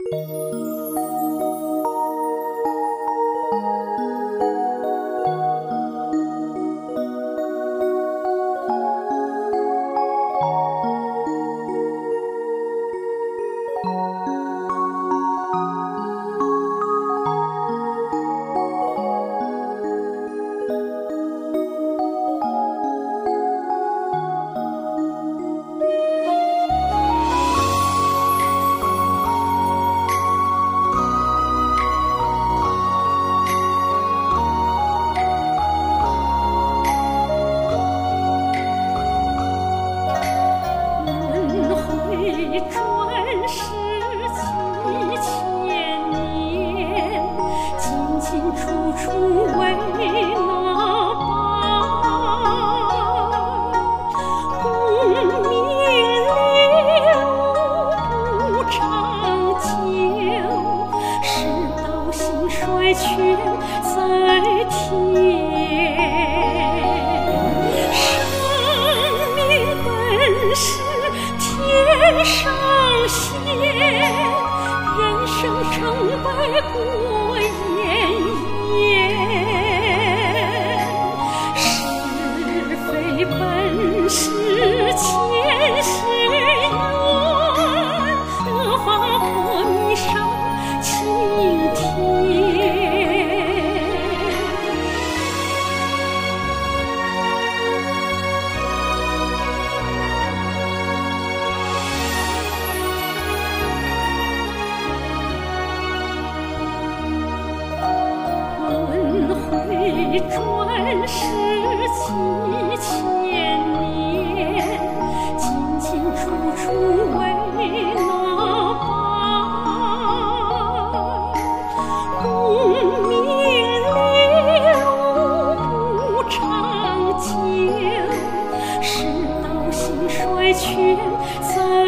转世7000年，进进出出为那般，功名利禄不长久，世道兴衰全在天。生命本是天上仙，人生成败过眼烟，是非本是前世缘，恶法破迷上青天。转世7000年，进进出出为那般，功名利禄不长久，世道兴衰全在